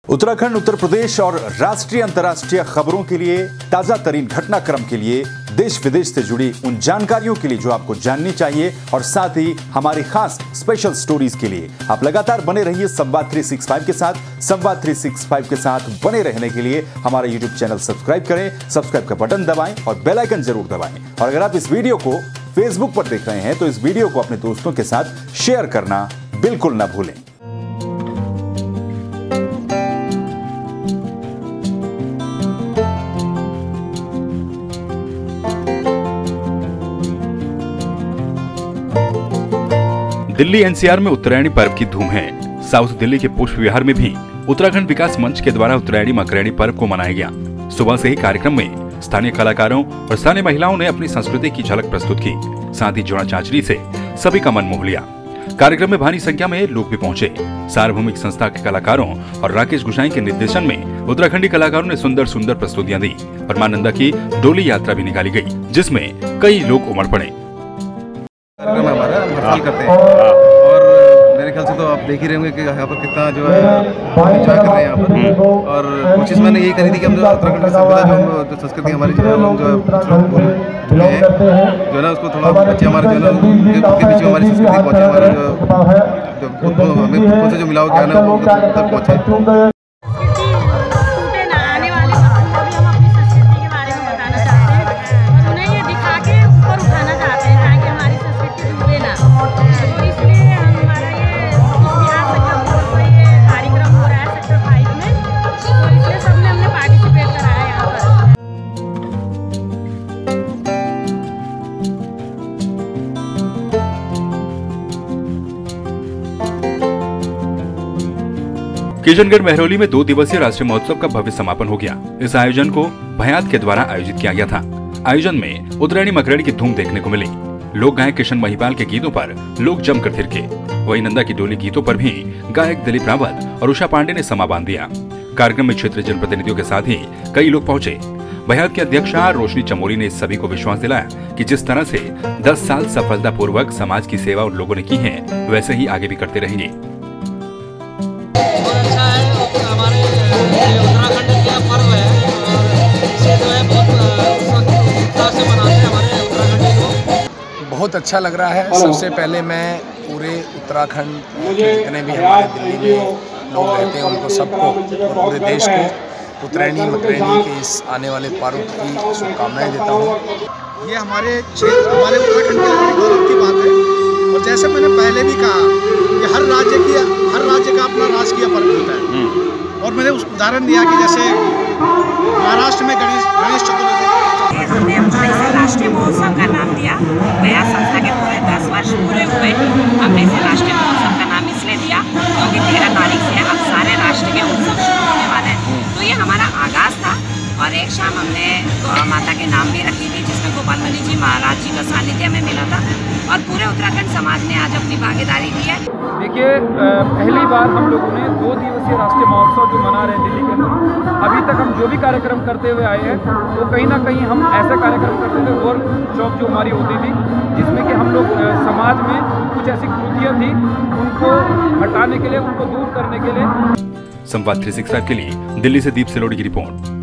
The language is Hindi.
उत्तराखंड, उत्तर प्रदेश और राष्ट्रीय अंतर्राष्ट्रीय खबरों के लिए, ताजा तरीन घटनाक्रम के लिए, देश विदेश से जुड़ी उन जानकारियों के लिए जो आपको जाननी चाहिए और साथ ही हमारी खास स्पेशल स्टोरीज के लिए आप लगातार बने रहिए संवाद 365 के साथ। संवाद 365 के साथ बने रहने के लिए हमारा यूट्यूब चैनल सब्सक्राइब करें, सब्सक्राइब का बटन दबाएं और बेल आइकन जरूर दबाएं। और अगर आप इस वीडियो को फेसबुक पर देख रहे हैं तो इस वीडियो को अपने दोस्तों के साथ शेयर करना बिल्कुल ना भूलें। दिल्ली एनसीआर में उत्तरायणी पर्व की धूम है। साउथ दिल्ली के पुष्प विहार में भी उत्तराखंड विकास मंच के द्वारा उत्तरायणी मकरैनी पर्व को मनाया गया। सुबह से ही कार्यक्रम में स्थानीय कलाकारों और स्थानीय महिलाओं ने अपनी संस्कृति की झलक प्रस्तुत की। साथ ही जोड़ा चांचरी से सभी का मन मोह लिया। कार्यक्रम में भारी संख्या में लोग भी पहुंचे। सार्वभौमिक संस्था के कलाकारों और राकेश गुसाई के निर्देशन में उत्तराखंडी कलाकारों ने सुंदर सुंदर प्रस्तुतियां दी और मां नंदा की डोली यात्रा भी निकाली गई, जिसमें कई लोग उमड़ पड़े। कार्यक्रम हमारा हर साल करते हैं और मेरे ख्याल से तो आप देख ही रहे होंगे कि यहाँ पर कितना जो है एंजॉय कर रहे हैं यहाँ पर। और कोशिश मैंने यही करी थी कि हम जो उत्तराखंड की सभ्यता जो संस्कृति हमारी जो है हम जो है ना उसको थोड़ा बच्चे हमारे जो है ना उनके बीच में हमारी संस्कृति पहुँचे, हमारा जो हमें खुद से जो मिलाव ज्ञान है वो तक पहुँचे। किशनगढ़ महरौली में 2 दिवसीय राष्ट्रीय महोत्सव का भव्य समापन हो गया। इस आयोजन को भयात के द्वारा आयोजित किया गया था। आयोजन में उत्तरायणी मकरैनी की धूम देखने को मिली। लोक गायक किशन महिपाल के गीतों पर लोग जमकर थिरके। वहीं नंदा की डोली गीतों पर भी गायक दिलीप रावत और उषा पांडे ने समा बांध दिया। कार्यक्रम में क्षेत्रीय जनप्रतिनिधियों के साथ ही कई लोग पहुंचे। भयात की अध्यक्षा रोशनी चमोली ने सभी को विश्वास दिलाया कि जिस तरह से 10 साल सफलतापूर्वक समाज की सेवा उन लोगों ने की है, वैसे ही आगे भी करते रहेंगे। हमारे उत्तराखंड का पर्व है और इसे जो है बहुत उत्साह से मनाते हैं हमारे उत्तराखंडी लोग। बहुत अच्छा लग रहा है। सबसे पहले मैं पूरे उत्तराखंड के जितने भी हमारे दिल्ली में लोग रहते हैं उनको सबको और पूरे देश को उत्तरायणी मकरैनी के इस आने वाले पर्व की शुभकामनाएं देता हूँ। ये हमारे उत्तराखंड के गौरव की बात है और जैसे मैंने पहले भी कहा कि हर राज्य का अपना राजकीय पर्व होता है। और मैंने उस उदाहरण दिया कि जैसे महाराष्ट्र में गणेश चतुर्थी हमने अपने इसे राष्ट्रीय महोत्सव का नाम दिया। गया संस्था के पूरे 10 वर्ष पूरे हुए। हमने इसे राष्ट्रीय महोत्सव का नाम इसलिए दिया क्योंकि 13 तारीख से अब सारे राष्ट्र के उत्सव शुरू होने वाले हैं। तो ये हमारा आगाज था और एक शाम हमने गौ माता के नाम भी रखी थी जिसमें गोपाल मुनि जी महाराज जी का सानिध्य हमें मिला था और पूरे उत्तराखंड समाज ने आज अपनी भागीदारी दी है। देखिए, पहली बार हम लोगों ने 2 दिवसीय राष्ट्रीय महोत्सव जो मना रहे हैं दिल्ली के अंदर, अभी तक हम जो भी कार्यक्रम करते हुए आए हैं तो कहीं ना कहीं हम ऐसे कार्यक्रम करते थे वर्कशॉप जो हमारी होती थी जिसमें कि हम लोग समाज में कुछ ऐसी त्रुटियाँ थी उनको हटाने के लिए, उनको दूर करने के लिए। संवाद 365 के लिए दिल्ली से दीप सिलोड़ी की रिपोर्ट।